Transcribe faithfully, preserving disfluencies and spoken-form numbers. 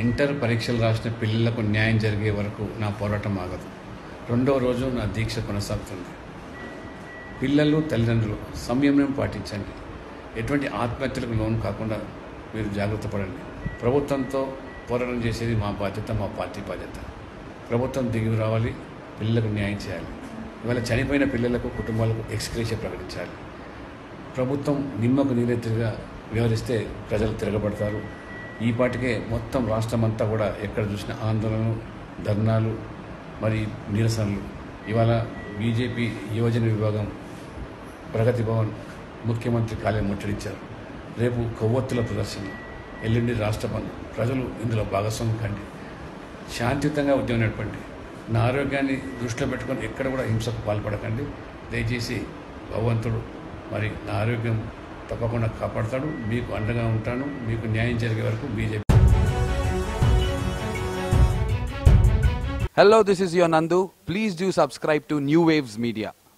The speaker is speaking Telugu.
ఇంటర్ పరీక్షలు రాసిన పిల్లలకు న్యాయం జరిగే వరకు నా పోరాటం ఆగదు. రెండవ రోజు నా దీక్ష కొనసాగుతుంది. పిల్లలు, తల్లిదండ్రులు సంయమనం పాటించండి. ఎటువంటి ఆత్మహత్యలకు లోను కాకుండా మీరు జాగ్రత్త పడండి. ప్రభుత్వంతో పోరాటం చేసేది మా బాధ్యత, మా పార్టీ బాధ్యత. ప్రభుత్వం దిగి రావాలి, పిల్లలకు న్యాయం చేయాలి. ఇవాళ చనిపోయిన పిల్లలకు, కుటుంబాలకు ఎక్స్గ్రేషియా ప్రకటించాలి. ప్రభుత్వం నిమ్మకు నీరెత్తిగా వ్యవహరిస్తే ప్రజలు తిరగబడతారు. ఈ పాటికే మొత్తం రాష్ట్రం అంతా కూడా ఎక్కడ చూసిన ఆందోళనలు, ధర్నాలు, మరి నిరసనలు. ఇవాళ బీజేపీ యువజన విభాగం ప్రగతి భవన్ ముఖ్యమంత్రి కార్యాలయం ముట్టడించారు. రేపు కొవ్వొత్తుల ప్రదర్శన, ఎల్లుండి రాష్ట్ర బంద్. ప్రజలు ఇందులో భాగస్వామ్యం కండి. శాంతియుతంగా ఉద్యమం నడపండి. నా ఆరోగ్యాన్ని దృష్టిలో పెట్టుకొని ఎక్కడ కూడా హింసకు పాల్పడకండి. దయచేసి భగవంతుడు మరి నా ఆరోగ్యం తప్పకుండా కాపాడతాడు. మీకు అండగా ఉంటాను. మీకు న్యాయం జరిగే వరకు BJP. Hello, this is your Nandu. Please do subscribe to New Waves Media.